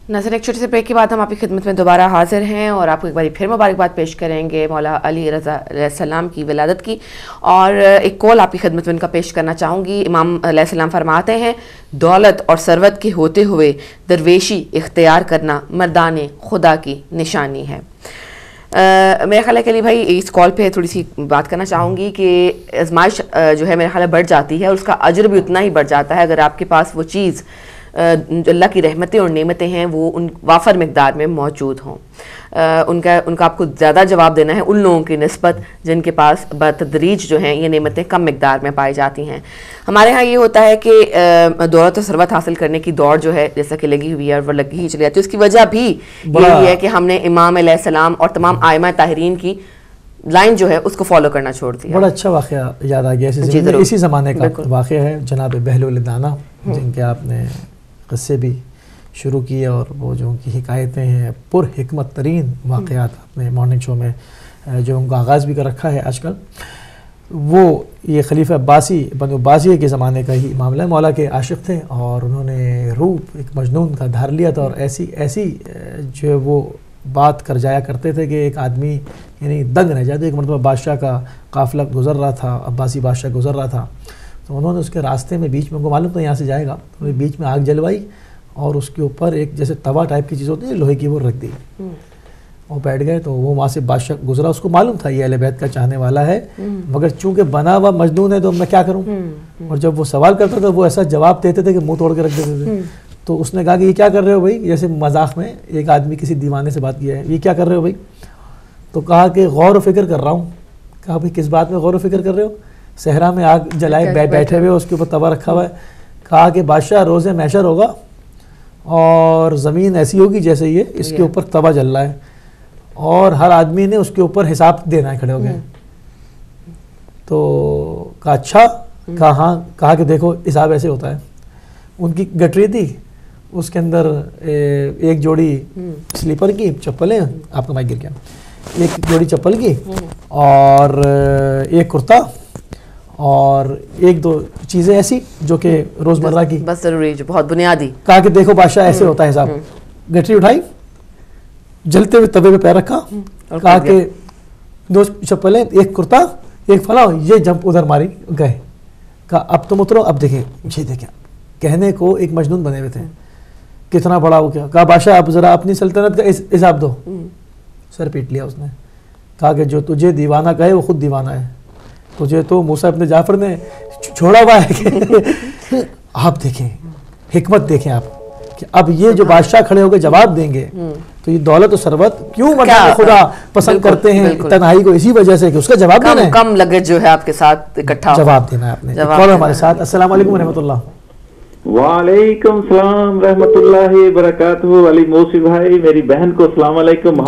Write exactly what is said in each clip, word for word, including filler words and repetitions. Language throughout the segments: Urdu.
ناظرین ایک چھوٹے سے بریک کے بعد ہم آپ کی خدمت میں دوبارہ حاضر ہیں اور آپ کو ایک بار پھر مبارکباد پیش کریں گے مولا علی رضا علیہ السلام کی ولادت کی، اور ایک کال آپ کی خدمت میں ان کا پیش کرنا چاہوں گی۔ امام علیہ السلام فرماتے ہیں دولت اور ثروت کے ہوتے ہوئے درویشی اختیار کرنا مردان خدا کی نشانی ہے۔ میرا خیال ہے کہ علی بھائی اس کال پہ تھوڑی سی بات کرنا چاہوں گی کہ آزمائش جو ہے میرا خیال ہے بڑھ جاتی ہے اور اس کا اجر بھی اتنا ہی بڑھ جاتا ہے اگر آپ کے پاس وہ چیز جو اللہ کی رحمتیں اور نعمتیں ہیں وہ ان وافر مقدار میں موجود ہوں۔ ان کا ان کا آپ کو زیادہ جواب دینا ہے ان لوگوں کی نسبت جن کے پاس بتدریج جو ہیں یہ نعمتیں کم مقدار میں پائی جاتی ہیں۔ ہمارے ہاں یہ ہوتا ہے کہ دولت و ثروت حاصل کرنے کی دوڑ جو ہے جیسا کہ لگی ہوئی ہے اور وہ لگی ہی چلی جاتی ہے، اس کی وجہ بھی یہی ہے کہ ہم نے امام علیہ السلام اور تمام ائمہ طاہرین کی لائن جو ہے اس کو فالو کرنا چھوڑ دیا۔ بڑا اچھا واقعہ یاد آ گیا، اسی زمانے کا واقعہ ہے جناب بہلول دانا جن کے آپ نے قصے بھی شروع کیے اور وہ جو ان کی حکایتیں ہیں پر حکمت ترین واقعات اپنے مارننگ شو میں جو ان کا آغاز بھی کر رکھا ہے آج کل، وہ یہ خلیفہ عباسی بنو عباسیہ کے زمانے کا ہی معاملہ ہے۔ مولا کے عاشق تھے اور انہوں نے روپ ایک مجنون کا دھار لیا تھا اور ایسی ایسی جو وہ بات کر جایا کرتے تھے کہ ایک آدمی یعنی دنگ رہ جاتے۔ ایک مرتبہ بادشاہ کا قافلہ گزر رہا تھا، عباسی بادشاہ گزر رہا تھا، تو انہوں نے اس کے راستے میں بیچ میں ان کو معلوم تھا یہاں سے جائے گا، انہوں نے بیچ میں آگ جلوائی اور اس کے اوپر ایک جیسے توا ٹائپ کی چیز ہوتی ہے لوہے کی وہ رکھ دی، وہ بیٹھ گئے۔ تو وہ وہاں سے بادشاہ گزرا، اس کو معلوم تھا یہ اہل بیت کا چاہنے والا ہے مگر چونکہ بنا ہوا مجنون ہے تو میں کیا کروں، اور جب وہ سوال کرتا تھا وہ ایسا جواب دیتے تھے کہ منہ توڑ کے رکھ دیتے تھے۔ تو اس نے کہا کہ یہ کیا کر رہے ہو بھائی، جیسے مذاق میں ایک آدمی کسی دیوانے سے بات کیا ہے، یہ کیا کر رہے ہو بھائی، تو کہا کہ غور و فکر کر رہا ہوں۔ کہا بھائی کس بات میں غور و فکر کر رہے ہو؟ صحرا میں آگ جلائے بیٹھے ہوئے، اس کے اوپر توا رکھا ہوا ہے۔ کہا کہ بادشاہ روز محشر ہوگا اور زمین ایسی ہوگی جیسے یہ اس کے اوپر توا جل رہا ہے اور ہر آدمی نے اس کے اوپر حساب دینا ہے، کھڑے ہو گئے۔ تو کہا اچھا، کہا ہاں، کہا کہ دیکھو حساب ایسے ہوتا ہے۔ ان کی گٹری تھی، اس کے اندر ایک جوڑی سلیپر کی چپلیں، آپ کا مائک گر گیا، ایک جوڑی چپل کی اور ایک کرتا اور ایک دو چیزیں ایسی جو کہ روزمرہ کی بس ضروری جو بہت بنیادی۔ کہا کہ دیکھو بادشاہ ایسے ہوتا ہے حساب۔ گٹری اٹھائی، جلتے ہوئے توے پہ پیر رکھا، کہا کہ دو چپلیں، ایک کرتا، ایک فلاں، یہ جمپ ادھر ماری گئے۔ کہا اب تم اترو، اب دیکھیں یہ دیکھیں، کہنے کو ایک مجنون بنے ہوئے تھے، کتنا بڑا ہو گیا۔ کہا بادشاہ اب ذرا اپنی سلطنت کا حساب دو۔ سر پیٹ لیا اس نے، کہا کہ جو تجھے دیوانہ کہے وہ خود دیوانہ ہے، تجھے تو موسیٰ ابن جعفر نے چھوڑا ہوا ہے کہ آپ دیکھیں حکمت، دیکھیں آپ کہ اب یہ جو بادشاہ کھڑے ہو کے جواب دیں گے تو یہ دولت و ثروت کیوں مطلب خدا پسند کرتے ہیں تنہائی کو، اسی وجہ سے کہ اس کا جواب دینا ہے، کم لگے جو ہے آپ کے ساتھ اکٹھا جواب دینا ہے آپ نے۔ کون ہمارے ساتھ؟ السلام علیکم ورحمۃ اللہ۔ وعلیکم السلام رحمۃ اللہ وبرکاتہ۔ علی موسی بھائی، میری بہن کو السلام علیکم۔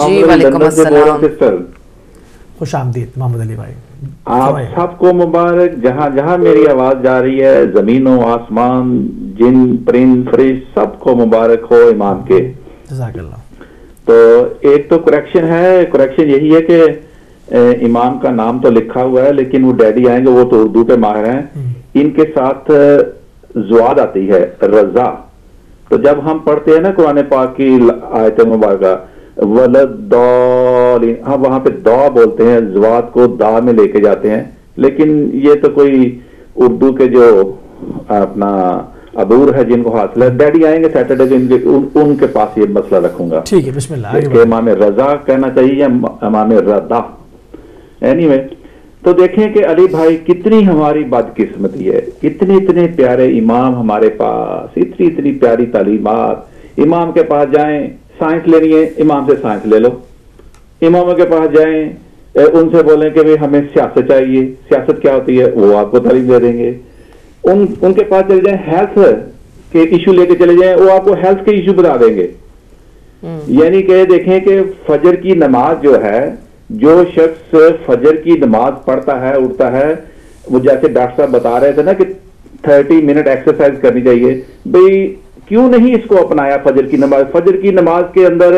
خوش آمدید محمد علی بھائی، آپ سب کو مبارک، جہاں جہاں میری آواز جا رہی ہے، زمین و آسمان، جن پرند فرشت، سب کو مبارک ہو امام کے۔ جزاک اللہ۔ تو ایک تو کریکشن ہے، کریکشن یہی ہے کہ امام کا نام تو لکھا ہوا ہے لیکن وہ ڈیڈی آئیں گے، وہ تو اردو پہ ماہر ہیں، ان کے ساتھ زواد آتی ہے رضا۔ تو جب ہم پڑھتے ہیں نا قرآن پاک کی آیت مبارکہ ولدالین، ہم وہاں پہ دا بولتے ہیں، زواد کو دا میں لے کے جاتے ہیں، لیکن یہ تو کوئی اردو کے جو اپنا عبور ہے جن کو حاصل ہے، ڈیڈی آئیں گے سیٹرڈے دن، ان کے پاس یہ مسئلہ رکھوں گا۔ ٹھیک ہے، بسم اللہ۔ کہ امام رضا کہنا چاہیے یا امام رضا، اینی وے۔ تو دیکھیں کہ علی بھائی کتنی ہماری بدقسمتی ہے، اتنے اتنے پیارے امام ہمارے پاس، اتنی اتنی پیاری تعلیمات۔ امام کے پاس جائیں، سائنس لینی ہے، امام سے سائنس لے لو۔ اماموں کے پاس جائیں، ان سے بولیں کہ ہمیں سیاست چاہیے، سیاست کیا ہوتی ہے، وہ آپ کو تعلیم دے دیں گے۔ ان ان کے پاس چلے جائیں، ہیلتھ کے ایشو لے کے چلے جائیں، وہ آپ کو ہیلتھ کے ایشو بتا دیں گے۔ یعنی کہ دیکھیں کہ فجر کی نماز جو ہے، جو شخص فجر کی نماز پڑھتا ہے، اٹھتا ہے، وہ جیسے ڈاکٹر صاحب بتا رہے تھے نا کہ تھرٹی منٹ ایکسرسائز کرنی چاہیے، بھئی کیوں نہیں اس کو اپنایا فجر کی نماز؟ فجر کی نماز کے اندر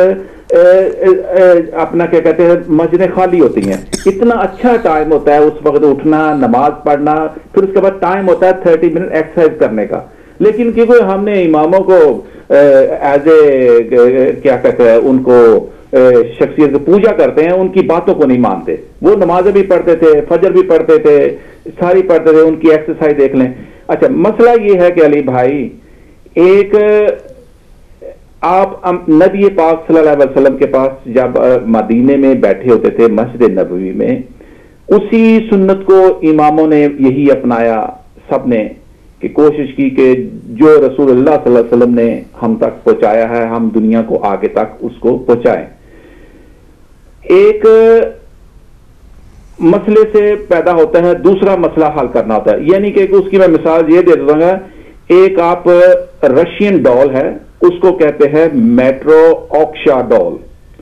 اپنا کیا کہتے ہیں مسجدیں خالی ہوتی ہیں، اتنا اچھا ٹائم ہوتا ہے اس وقت اٹھنا، نماز پڑھنا، پھر اس کے بعد ٹائم ہوتا ہے تھرٹی منٹ ایکسرسائز کرنے کا۔ لیکن کیونکہ ہم نے اماموں کو ایز اے کیا کہتے ہیں ان کو شخصیت پوجا کرتے ہیں، ان کی باتوں کو نہیں مانتے. وہ نمازیں بھی پڑھتے تھے، فجر بھی پڑھتے تھے، ساری پڑھتے تھے، ان کی ایکسرسائز دیکھ لیں. اچھا مسئلہ یہ ہے کہ علی بھائی ایک آپ نبی پاک صلی اللہ علیہ وسلم کے پاس جب مدینے میں بیٹھے ہوتے تھے مسجد نبوی میں، اسی سنت کو اماموں نے یہی اپنایا سب نے، کہ کوشش کی کہ جو رسول اللہ صلی اللہ علیہ وسلم نے ہم تک پہنچایا ہے ہم دنیا کو آگے تک اس کو پہنچائیں. ایک مسئلے سے پیدا ہوتا ہے، دوسرا مسئلہ حل کرنا ہوتا ہے. یعنی کہ اس کی میں مثال یہ دے دیتا ہوں، ایک آپ رشین ڈال ہے، اس کو کہتے ہیں میٹرو آکشا ڈال.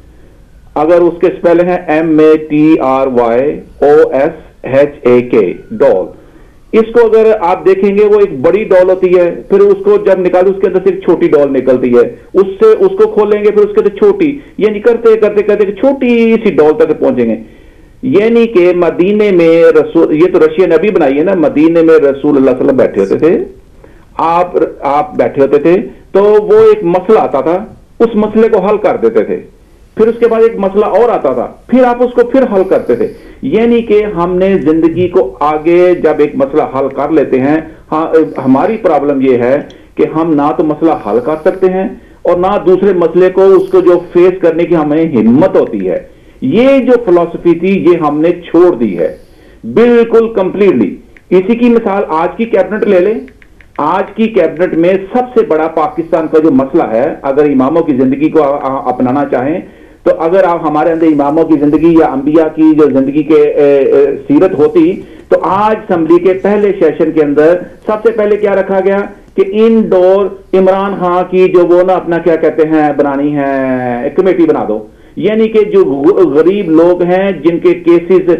اگر اس کے سپیل ہیں M A T R Y O S H A K doll. اس کو اگر آپ دیکھیں گے وہ ایک بڑی ڈال ہوتی ہے، پھر اس کو جب نکالیں اس کے اندر سے ایک چھوٹی ڈال نکلتی ہے، اس سے اس کو کھولیں گے پھر اس کے اندر چھوٹی، یعنی کرتے کرتے کرتے چھوٹی سی ڈال تک پہنچیں گے. یعنی کہ مدینے میں رسول، یہ تو رشیا نبی بنائی ہے نا، مدینے میں رسول اللہ صلی اللہ علیہ وسلم بیٹھے ہوتے تھے، آپ آپ بیٹھے ہوتے تھے تو وہ ایک مسئلہ آتا تھا، اس مسئلے کو حل کر دیتے تھے. پھر اس کے بعد ایک مسئلہ اور آتا تھا، پھر آپ اس کو پھر حل کرتے تھے. یعنی کہ ہم نے زندگی کو آگے جب ایک مسئلہ حل کر لیتے ہیں، ہاں ہماری پرابلم یہ ہے کہ ہم نہ تو مسئلہ حل کر سکتے ہیں اور نہ دوسرے مسئلے کو اس کو جو فیس کرنے کی ہمیں ہمت ہوتی ہے. یہ جو فلسفی تھی یہ ہم نے چھوڑ دی ہے بالکل کمپلیٹلی. اسی کی مثال آج کی کیبنٹ لے لیں. آج کی کیبنٹ میں سب سے بڑا پاکستان کا جو مسئلہ ہے، اگر اماموں کی زندگی کو اپنانا چاہیں تو اگر آپ ہمارے اندر اماموں کی زندگی یا انبیاء کی جو زندگی کے سیرت ہوتی تو آج اسمبلی کے پہلے سیشن کے اندر سب سے پہلے کیا رکھا گیا کہ انڈور عمران خان کی جو وہ نا اپنا کیا کہتے ہیں بنانی ہے کمیٹی بنا دو. یعنی کہ جو غریب لوگ ہیں جن کے کیسز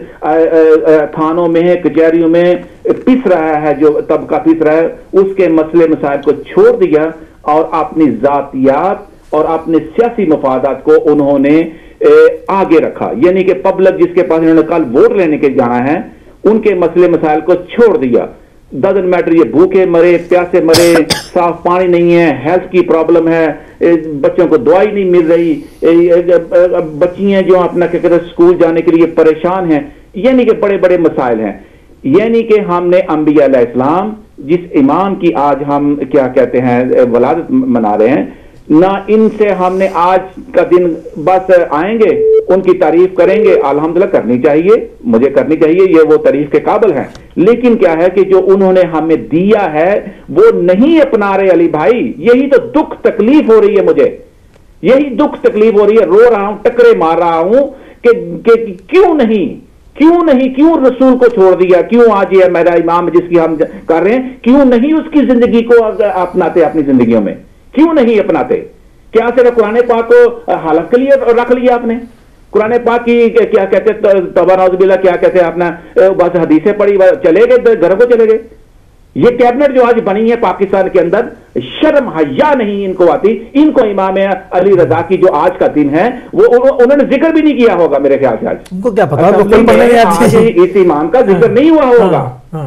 تھانوں میں ہیں، کچہریوں میں پس رہا ہے، جو طبقہ پس رہا ہے، اس کے مسئلے مسائل کو چھوڑ دیا اور اپنی ذاتیات اور اپنے سیاسی مفادات کو انہوں نے آگے رکھا. یعنی کہ پبلک جس کے پاس انہوں نے کل ووٹ لینے کے جانا ہے ان کے مسئلے مسائل کو چھوڑ دیا. ڈزنٹ میٹر یہ بھوکے مرے، پیاسے مرے، صاف پانی نہیں ہے، ہیلتھ کی پرابلم ہے، بچوں کو دوائی نہیں مل رہی، بچیاں جو اپنا کیا کہتے ہیں اسکول جانے کے لیے پریشان ہیں. یعنی کہ بڑے بڑے مسائل ہیں. یعنی کہ ہم نے انبیاء علیہ السلام جس امام کی آج ہم کیا کہتے ہیں ولادت منا رہے ہیں، نہ ان سے ہم نے آج کا دن بس آئیں گے ان کی تعریف کریں گے، الحمدللہ کرنی چاہیے، مجھے کرنی چاہیے، یہ وہ تعریف کے قابل ہیں. لیکن کیا ہے کہ جو انہوں نے ہمیں دیا ہے وہ نہیں اپنا رہے علی بھائی. یہی تو دکھ تکلیف ہو رہی ہے، مجھے یہی دکھ تکلیف ہو رہی ہے. رو رہا ہوں، ٹکرے مار رہا ہوں کہ, کہ کیوں نہیں کیوں نہیں کیوں رسول کو چھوڑ دیا، کیوں آج یہ میرا امام جس کی ہم کر رہے ہیں کیوں نہیں اس کی زندگی کو اپناتے اپنی زندگیوں میں، کیوں نہیں اپناتے؟ کیا صرف قرآن پاک کو حلف کے لیے رکھ لیا آپ نے؟ قرآن پاک کی کیا کہتے ہیں توبہ نعوذ باللہ کیا کہتے ہیں اپنا بس حدیثیں پڑھی چلے گئے گھر کو چلے گئے. یہ کیبنٹ جو آج بنی ہے پاکستان کے اندر شرم حیا نہیں ان کو آتی. ان کو امام علی رضا کی جو آج کا دن ہے وہ انہوں نے ذکر بھی نہیں کیا ہوگا میرے خیال سے. آج ان کو کیا پتا اس امام کا ذکر نہیں ہوا ہوگا.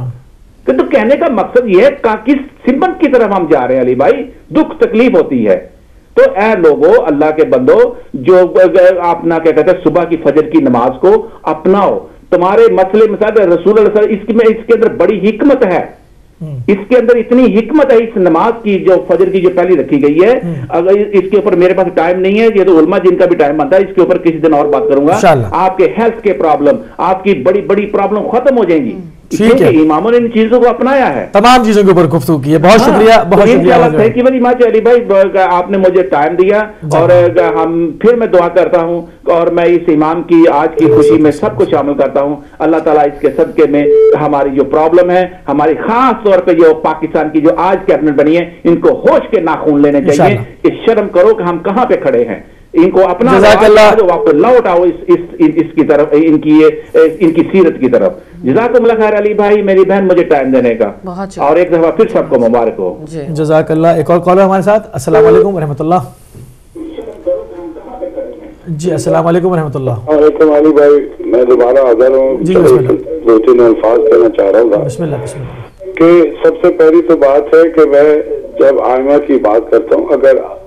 تو کہنے کا مقصد یہ ہے کس سمت کی طرف ہم جا رہے ہیں علی بھائی، دکھ تکلیف ہوتی ہے. تو اے لوگوں، اللہ کے بندو، جو اپنا کیا کہتے ہیں صبح کی فجر کی نماز کو اپناؤ. تمہارے مسئلے مسائل رسول اللہ صلی اللہ علیہ وسلم اس میں اس کے اندر بڑی حکمت ہے. اس کے اندر اتنی حکمت ہے اس نماز کی جو فجر کی جو پہلی رکھی گئی ہے. اگر اس کے اوپر میرے پاس ٹائم نہیں ہے، یہ تو علماء جن کا بھی ٹائم بنتا ہے، اس کے اوپر کسی دن اور بات کروں گا. آپ کے ہیلتھ کے پرابلم، آپ کی بڑی بڑی پرابلم ختم ہو جائیں گی. ٹھیک ہے، اماموں نے ان چیزوں کو اپنایا ہے، تمام چیزوں کے اوپر گفتگو کی ہے. بہت شکریہ، بہت شکریہ thank you very much Ali بھائی، آپ نے مجھے ٹائم دیا. اور ہم پھر میں دعا کرتا ہوں اور میں اس امام کی آج کی خوشی میں سب کو شامل کرتا ہوں. اللہ تعالیٰ اس کے صدقے میں ہماری جو پرابلم ہے، ہماری خاص طور پہ جو پاکستان کی جو آج کیبنٹ بنی ہے، ان کو ہوش کے ناخون لینے چاہیے کہ شرم کرو کہ ہم کہاں پہ کھڑے ہیں. ان کو اپنا واپس لوٹ آؤ اس کی طرف، ان کی ان کی سیرت کی طرف. جزاکم اللہ خیر علی بھائی، میری بہن مجھے ٹائم دینے کا، اور ایک دفعہ پھر سب کو مبارک ہو. جزاک اللہ. ایک اور کالر ہمارے ساتھ. السلام علیکم ورحمۃ اللہ. جی السلام علیکم ورحمۃ اللہ. وعلیکم علی بھائی، میں دوبارہ حاضر ہوں. جی بسم اللہ. دو تین الفاظ کہنا چاہ رہا ہوں. بسم اللہ بسم اللہ. کہ سب سے پہلی تو بات ہے کہ میں جب آئمہ کی بات کرتا ہوں، اگر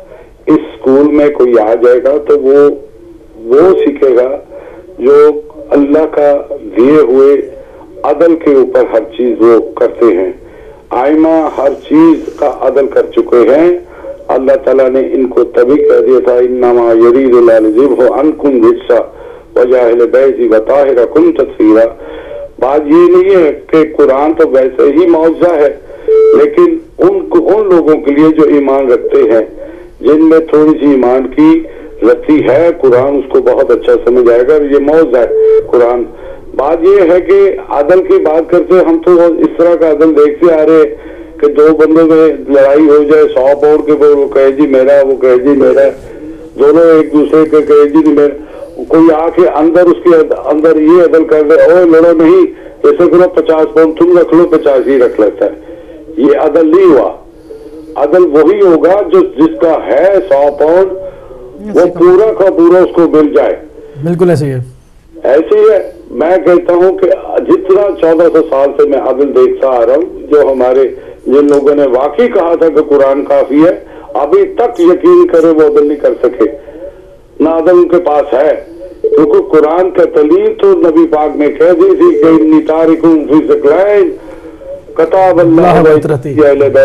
اس اسکول میں کوئی آ جائے گا تو وہ وہ سیکھے گا جو اللہ کا دیے ہوئے عدل کے اوپر ہر چیز وہ کرتے ہیں. آئمہ ہر چیز کا عدل کر چکے ہیں. اللہ تعالیٰ نے ان کو تبھی کہہ دیا تھا انما یرید ليذهب عنکم الرجس وجاعل بیتی وطاہرکم تطہیرا. بات یہ نہیں ہے کہ قرآن تو ویسے ہی معجزہ ہے، لیکن ان کو ان لوگوں کے لیے جو ایمان رکھتے ہیں، جن میں تھوڑی سی ایمان کی رتی ہے، قرآن اس کو بہت اچھا سمجھ آئے گا. یہ معجزہ ہے قرآن. بات یہ ہے کہ عدل کی بات کرتے ہم تو اس طرح کا عدل دیکھتے آ رہے کہ دو بندوں میں لڑائی ہو جائے، سو پاؤ کے وہ کہے جی میرا، وہ کہے جی میرا، دونوں ایک دوسرے کے کہے جی میرا. کوئی آ کے اندر اس کے اندر یہ عدل کر دے، او لڑو نہیں، ایسے کرو پچاس پاؤنڈ تم رکھ لو، پچاس ہی رکھ لیتا ہے. یہ عدل نہیں ہوا. عدل وہی ہوگا جو جس کا ہے سو پاؤنڈ وہ پورا کا پورا اس کو مل جائے. بالکل ایسے ہی ہے. ایسے ہی ہے. میں کہتا ہوں کہ جتنا چودہ سو سال سے میں عدل دیکھتا آ رہا ہوں، جو ہمارے جن لوگوں نے واقعی کہا تھا کہ قرآن کافی ہے، ابھی تک یقین کرے وہ عدل نہیں کر سکے. نہ عدل ان کے پاس ہے، کیونکہ قرآن کا تعلیم تو نبی پاک نے کہہ دی تھی کہ انی تارکم فی ثقلین کتاب اللہ بیتی.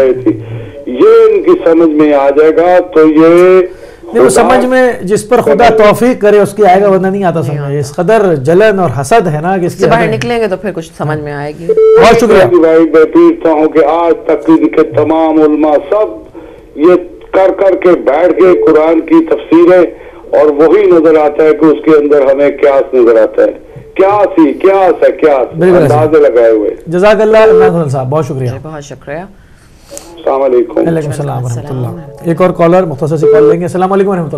یہ ان کی سمجھ میں آ جائے گا تو یہ دیکھو سمجھ میں جس پر خدا توفیق کرے اس کی آئے گا، ورنہ نہیں آتا سمجھ. اس قدر جلن اور حسد ہے نا کہ اس سے باہر نکلیں گے تو پھر کچھ سمجھ میں آئے گی. بہت شکریہ بھائی. میں پوچھتا ہوں کہ آج تک کے تمام علماء سب یہ کر کر کے بیٹھ کے قرآن کی تفسیریں، اور وہی نظر آتا ہے کہ اس کے اندر ہمیں قیاس نظر آتا ہے. قیاس ہی قیاس ہے، قیاس اندازے لگائے ہوئے. جزاک اللہ عمران صاحب، بہت شکریہ. بہت شکریہ. السلام علیکم. وعلیکم السلام ورحمۃ اللہ. ایک اور کالر مختصر سی کال لیں گے. السلام علیکم ورحمۃ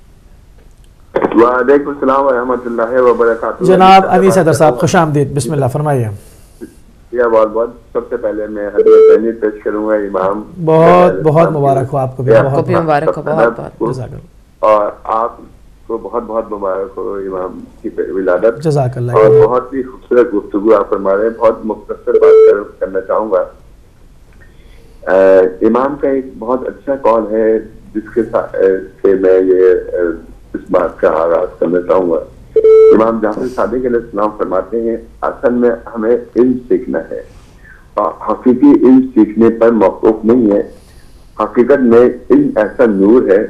اللہ. وعلیکم السلام ورحمۃ اللہ وبرکاتہ. جناب انیس حیدر صاحب خوش آمدید. بسم اللہ فرمائیے. یا بہت بہت سب سے پہلے میں حدیث پیش کروں گا. امام بہت بہت مبارک ہو آپ کو بھی. بہت مبارک ہو. بہت بہت اور آپ کو بہت بہت مبارک ہو امام کی ولادت. جزاک اللہ. اور بہت ہی خوبصورت گفتگو آپ فرما رہے ہیں. بہت مختصر بات کرنا چاہوں گا. امام کا ایک بہت اچھا قول ہے جس کے سے میں یہ اس بات کا آغاز کرنا چاہوں گا. امام جعفر صادق علیہ السلام فرماتے ہیں اصل میں ہمیں علم سیکھنا ہے، اور حقیقی علم سیکھنے پر موقوف نہیں ہے. حقیقت میں علم ایسا نور ہے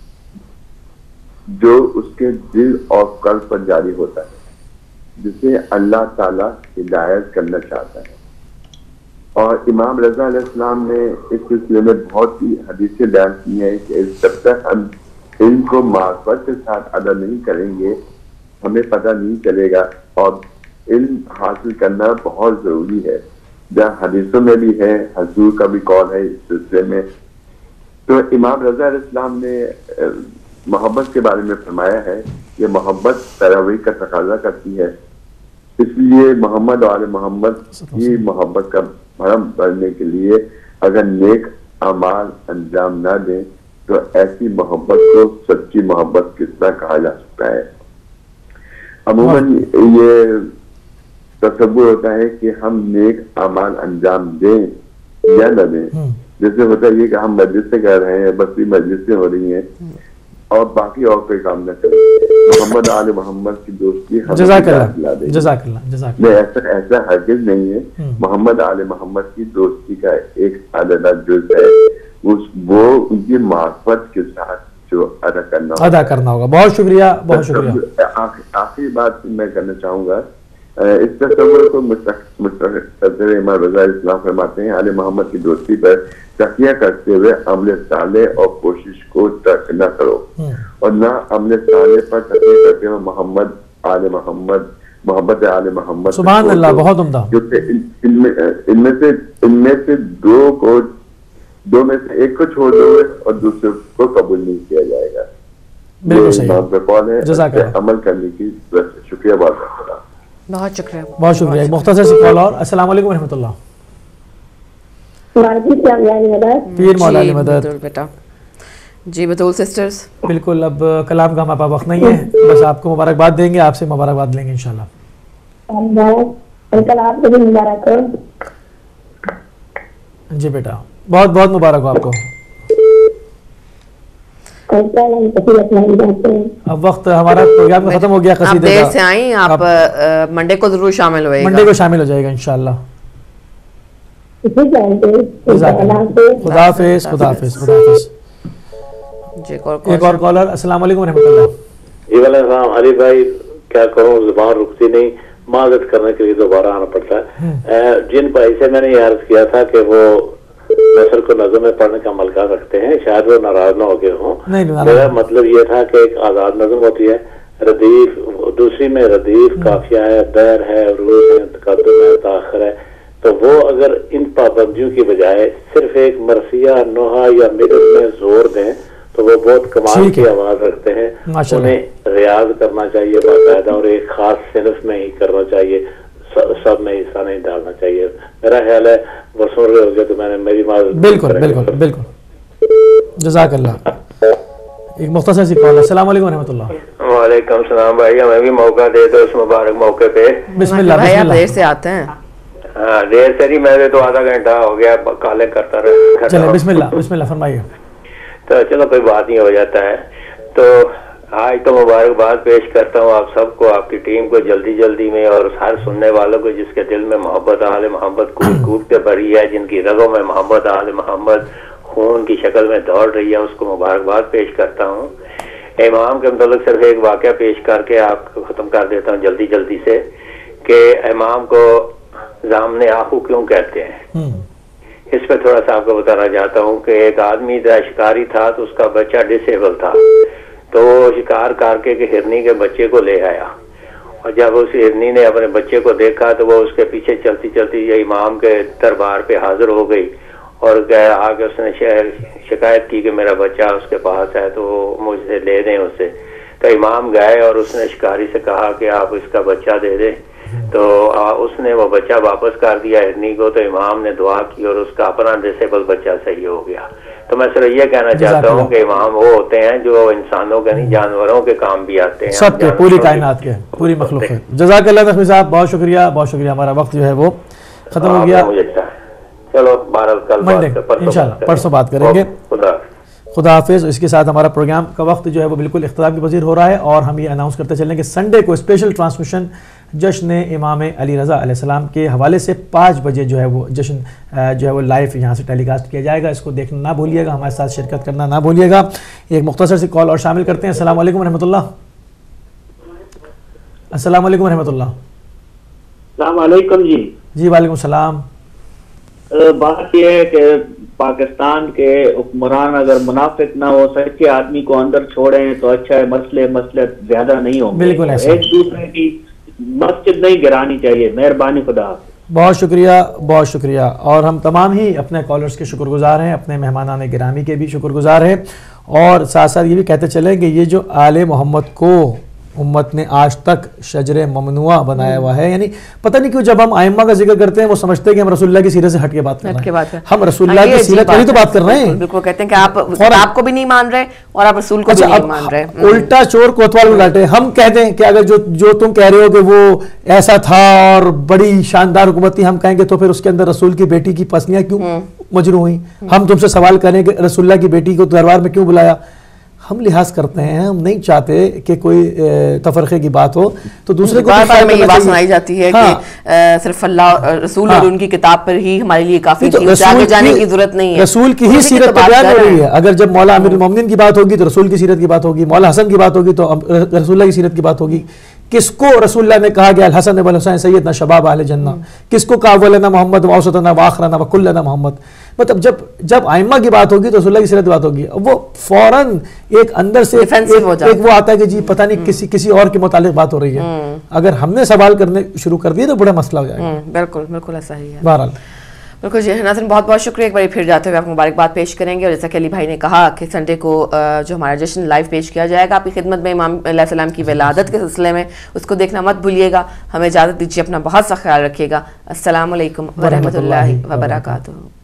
جو اس کے دل اور قلب پر جاری ہوتا ہے، جسے اللہ تعالیٰ ہدایت کرنا چاہتا ہے. اور امام رضا علیہ السلام نے اس سلسلے میں بہت سی حدیثیں بیان کی ہیں کہ جب تک ہم علم کو معرفت کے ساتھ ادا نہیں کریں گے ہمیں پتہ نہیں چلے گا. اور علم حاصل کرنا بہت ضروری ہے، جہاں حدیثوں میں بھی ہے، حضور کا بھی قول ہے اس سلسلے میں. تو امام رضا علیہ السلام نے محبت کے بارے میں فرمایا ہے کہ محبت تراویح کا تقاضا کرتی ہے، اس لیے محمد اور آل محمد کی محبت کا بھرم بڑھنے کے لیے اگر نیک اعمال انجام نہ دیں تو ایسی محبت کو سچی محبت کس طرح کہا جا سکتا ہے. عموماً یہ تصور ہوتا ہے کہ ہم نیک اعمال انجام دیں یا نہ دیں. جیسے ہوتا ہے یہ کہ ہم مسجد سے کہہ رہے ہیں، بس مسجد سے ہو رہی ہیں اور باقی اور کوئی کام نہ کریں. محمد آل محمد کی دوستی جزاک اللہ جزاک اللہ جزاک اللہ. ایسا ایسا ہرگز نہیں ہے. محمد آل محمد کی دوستی کا ایک علیحدہ جز ہے، وہ ان کی معرفت کے ساتھ جو ادا کرنا ادا کرنا ہوگا. بہت شکریہ بہت شکریہ. آخری بات میں کرنا چاہوں گا. اس تصور کو مستقبل امام رضا اسلام فرماتے ہیں آل محمد کی دوستی پر تقیہ کرتے ہوئے عمل صالح اور کوشش کو ترک نہ کرو، اور نہ عمل صالح پر تقیہ کرتے ہوئے محمد آل محمد محبت آل محمد. سبحان اللہ. بہت عمدہ. ان میں سے ان میں سے دو کو دو میں سے ایک کو چھوڑ دو گے اور دوسرے کو قبول نہیں کیا جائے گا. بالکل صحیح. امام کا قول ہے عمل کرنے کی. شکریہ. بہت بہت شکریہ بہت شکریہ. مختصر سی کال اور. السلام علیکم ورحمۃ اللہ. پیر مولا علی مدد. بیٹا جی بطول سسٹرز. بالکل. اب کلام کا ہمارے پاس وقت نہیں ہے، بس آپ کو مبارکباد دیں گے، آپ سے مبارکباد لیں گے انشاءاللہ. جی بیٹا بہت بہت مبارک ہو آپ کو. اب وقت ہمارا پروگرام ختم ہو گیا قصیدے کا. آپ دیر سے آئیں, آپ منڈے کو ضرور شامل ہوئے گا. منڈے کو شامل ہو جائے گا انشاءاللہ. خدا حافظ. خدا حافظ. خدا حافظ. ایک اور کالر. السلام علیکم ورحمۃ اللہ. جی وعلیکم السلام. علی بھائی کیا کروں, زبان رکتی نہیں, معذرت کرنے کے لیے دوبارہ آنا پڑتا ہے. جن بھائی سے میں نے یہ عرض کیا تھا کہ وہ نثر کو نظم میں پڑھنے کا عمل کر رکھتے ہیں, شاید وہ ناراض نہ ہو گئے ہوں. میرا مطلب یہ تھا کہ ایک آزاد نظم ہوتی ہے, ردیف, دوسری میں ردیف قافیہ ہے, دیر ہے, عروض ہے, تقدم ہے, تاخر ہے. تو وہ اگر ان پابندیوں کی بجائے صرف ایک مرثیہ, نوحہ یا مدد میں زور دیں تو وہ بہت کمال کی آواز رکھتے ہیں. انہیں ریاض کرنا چاہیے باقاعدہ, اور ایک خاص صنف میں ہی کرنا چاہیے, سب میں حصہ نہیں ڈالنا چاہیے. میرا خیال ہے وہ سن رہے ہو گئے تو میں نے میری معذرت. بالکل بالکل بالکل. جزاک اللہ. ایک مختصر سی کال. السلام علیکم ورحمۃ اللہ. وعلیکم السلام بھائی, ہمیں بھی موقع دے دو اس مبارک موقع پہ. بسم اللہ. بھائی آپ دیر سے آتے ہیں. ہاں دیر سے نہیں, میں تو آدھا گھنٹہ ہو گیا کالیں کرتا رہا. چلے بسم اللہ. بسم اللہ فرمائیے. تو چلو کوئی بات نہیں, ہو جاتا ہے. تو آج تو مبارکباد پیش کرتا ہوں آپ سب کو, آپ کی ٹیم کو جلدی جلدی میں, اور ہر سننے والوں کو جس کے دل میں محبت اہل محمد کوٹ کوٹ کے بھری ہے, جن کی رگوں میں محبت اہل محمد خون کی شکل میں دوڑ رہی ہے, اس کو مبارکباد پیش کرتا ہوں. امام کے متعلق صرف ایک واقعہ پیش کر کے آپ کو ختم کر دیتا ہوں جلدی جلدی سے, کہ امام کو ضامن آہو کیوں کہتے ہیں. اس پہ تھوڑا سا آپ کو بتانا چاہتا ہوں کہ ایک آدمی شکاری تھا, تو اس کا بچہ ڈسیبل تھا, تو وہ شکار کر کے ہرنی کے بچے کو لے آیا, اور جب اس ہرنی نے اپنے بچے کو دیکھا تو وہ اس کے پیچھے چلتی چلتی یہ امام کے دربار پہ حاضر ہو گئی, اور گیا آ کے اس نے شکایت کی کہ میرا بچہ اس کے پاس ہے تو مجھ سے لے دیں اسے. تو امام گئے اور اس نے شکاری سے کہا کہ آپ اس کا بچہ دے دیں, تو اس نے وہ بچہ واپس کر دیا ہرنی کو. تو امام نے دعا کی اور اس کا اپنا ڈسیبل بچہ صحیح ہو گیا. تو میں صرف یہ کہنا چاہتا ہوں کہ امام وہ ہوتے ہیں جو انسانوں کے نہیں جانوروں کے کام بھی آتے ہیں, سب کے, پوری کائنات کے, پوری مخلوق کے. جزاک اللہ نقوی صاحب, بہت شکریہ بہت شکریہ. ہمارا وقت جو ہے وہ ختم ہو گیا. چلو بارہ کل انشاءاللہ پرسوں بات کریں گے. خدا حافظ. اس کے ساتھ ہمارا پروگرام کا وقت جو ہے وہ بالکل اختتام کی پذیر ہو رہا ہے, اور ہم یہ اناؤنس کرتے چلیں کہ سنڈے کو اسپیشل ٹرانسمیشن جشن امام علی رضا علیہ السلام کے حوالے سے پانچ بجے جو ہے وہ جشن جو ہے وہ لائیو یہاں سے ٹیلی کاسٹ کیا جائے گا. اس کو دیکھنا نہ بھولیے گا, ہمارے ساتھ شرکت کرنا نہ بھولیے گا. ایک مختصر سی کال اور شامل کرتے ہیں. السلام علیکم ورحمۃ اللہ. السلام علیکم ورحمۃ اللہ. السلام علیکم. جی جی وعلیکم السلام. بات یہ ہے کہ پاکستان کے حکمران اگر منافق نہ ہو سکے آدمی کو اندر چھوڑیں تو اچھا ہے, مسئلے مسئلے زیادہ نہیں ہوں گے. بالکل ایسا. ایک دوسرے کی مسجد نہیں گرانی چاہیے. مہربانی, خدا. بہت شکریہ بہت شکریہ. اور ہم تمام ہی اپنے کالرز کے شکر گزار ہیں, اپنے مہمانان گرامی کے بھی شکر گزار ہیں, اور ساتھ ساتھ یہ بھی کہتے چلیں کہ یہ جو آل محمد کو امت نے آج تک شجر ممنوع بنایا ہوا ہے, یعنی پتہ نہیں کیوں جب ہم ائمہ کا ذکر کرتے ہیں وہ سمجھتے ہیں کہ ہم رسول اللہ کی سیرت سے ہٹ کے بات کر رہے ہیں. ہم رسول اللہ کی سیرت پر ہی تو بات کر رہے ہیں. بالکل کہتے ہیں کہ آپ آپ کو بھی نہیں مان رہے اور آپ رسول کو بھی نہیں مان رہے. الٹا چور کوتوال کو ڈانٹے. ہم کہتے ہیں کہ اگر جو جو تم کہہ رہے ہو کہ وہ ایسا تھا اور بڑی شاندار حکومت تھی, ہم کہیں گے تو پھر اس کے اندر رسول کی بیٹی کی پسلیاں کیوں مجروح ہوئیں. ہم تم سے سوال کریں کہ رسول اللہ کی بیٹی کو دربار میں کیوں بلایا. ہم لحاظ کرتے ہیں, ہم نہیں چاہتے کہ کوئی تفرقے کی بات ہو. تو دوسرے کو میں یہ بات سنائی جاتی ہے کہ صرف اللہ رسول اور ان کی کتاب پر ہی ہمارے لیے کافی تھی, آگے جانے کی ضرورت نہیں ہے. رسول کی ہی سیرت بیان ہو رہی ہے. اگر جب مولا امیر المومنین کی بات ہوگی تو رسول کی سیرت کی بات ہوگی, مولا حسن کی بات ہوگی تو رسول اللہ کی سیرت کی بات ہوگی. کس کو رسول اللہ نے کہا کہ الحسن والحسین سیدنا شباب اہل جنہ, کس کو کہا اولنا محمد واوسطنا واخرنا وکلنا محمد. مطلب جب جب ائمہ کی بات ہوگی تو رسول اللہ کی سیرت کی بات ہوگی. وہ فوراً ایک اندر سے ایک وہ آتا ہے کہ جی پتہ نہیں کسی کسی اور کے متعلق بات ہو رہی ہے. اگر ہم نے سوال کرنے شروع کر دیے تو بڑا مسئلہ ہو جائے گا. بالکل بالکل ایسا ہی ہے. بہرحال بالکل جی ناظرین, بہت بہت شکریہ. ایک بار پھر جاتے ہوئے آپ کو مبارکباد پیش کریں گے, اور جیسا کہ علی بھائی نے کہا کہ سنڈے کو جو ہمارا جشن لائیو پیش کیا جائے گا آپ کی خدمت میں امام علیہ السلام کی ولادت کے سلسلے میں, اس کو دیکھنا مت بھولیے گا. ہمیں اجازت دیجیے, اپنا بہت سا خیال رکھیے گا. السلام علیکم ورحمۃ اللہ وبرکاتہ.